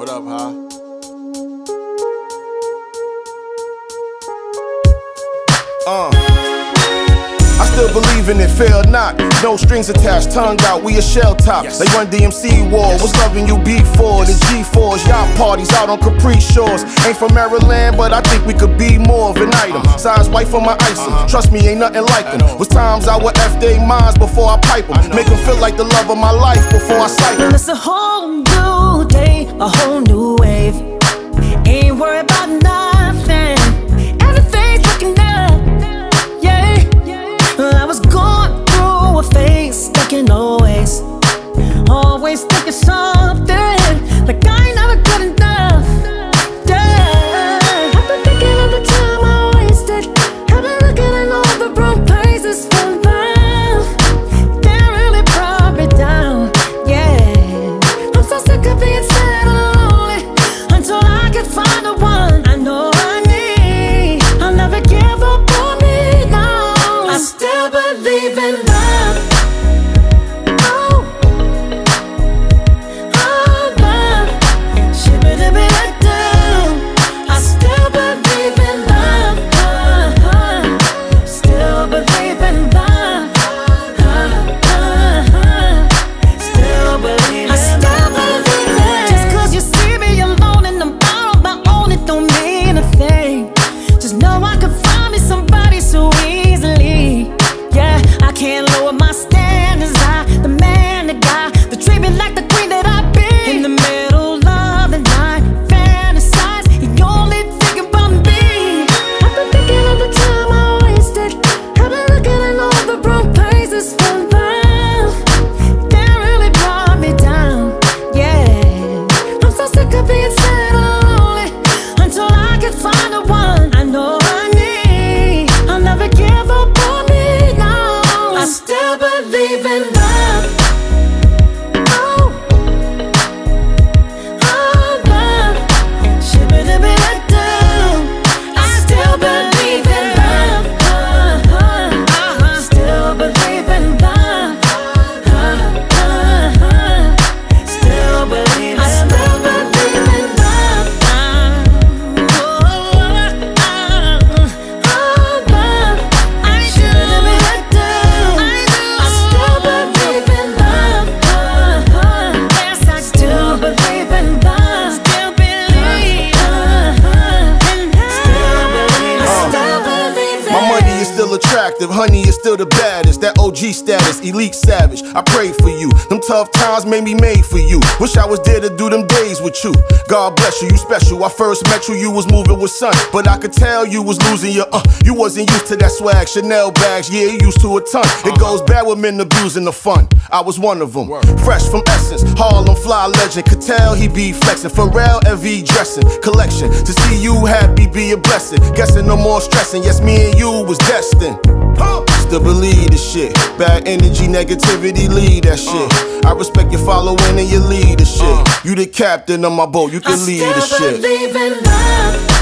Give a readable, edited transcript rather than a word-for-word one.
What up, huh? I still believe in it, fail not. No strings attached, tongue out, we a shell top. Yes. They run DMC war, yes. Was loving you before. The G4s, yacht parties out on Capri Shores. Ain't from Maryland, but I think we could be more of an item. Size white for my icing, trust me, ain't nothing like them. Was times I would F they minds before I pipe them. Make them feel like the love of my life before I sight them. It's a whole new day, a whole new wave. Ain't worried about nothing, everything's looking up. I was going through a phase, thinking always thinking something, like I ain't never good enough. Yeah, I've been thinking of the time I wasted. I've been looking in all the wrong places for love. That really brought me down. Yeah, I'm so sick of being sad and lonely until I can find the one I know I need. I'll never give up on me now. I still believe in love. Oh, love. Shibidi-bidi-doo. I still believe in love. Still believe in love. Still believe in love. I still believe it. Just 'cause you see me alone and I'm out on my own, it don't mean a thing. Just know I can find me somebody so easily. Yeah, I can't lower my standards. The man, the guy, that treat me like the queen that I be. In the middle of the night, fantasize, he only thinking about me. I've been thinking of the time I wasted. I've been looking in all the wrong places for love. That really brought me down. Yeah, I'm so sick of being sad and lonely until I can find the one I know I need. I'll never give up on me. I still believe in love. Oh, love. Shibidi-bidi-doo. I still believe in love. Still believe in love. Still believe in love. I still believe in love. Love. Shibidi-bidi-doo. I still believe in love. Yes, I still believe in love. Still believe. Still believe. My money is still attractive, honey is still the baddest. That OG status, elite savage. I pray for you. Them tough times made me made for you. Wish I was there to do them days with you. God bless you, you special. I first met you, you was moving with sun, but I could tell you was losing your You wasn't used to that swag, Chanel bags, yeah, you used to a ton. It goes bad with men abusing the fun. I was one of them. Fresh from Essence, Harlem fly legend. Could tell he be flexing. Pharrell LV dressing, collection. To see you happy be a blessing. Guessing no more stressing. Yes, me and you was destined. Still believe this shit. Bad energy, negativity, lead that shit. I respect your following and your leadership. You the captain of my boat, you can lead the shit. I still believe in love.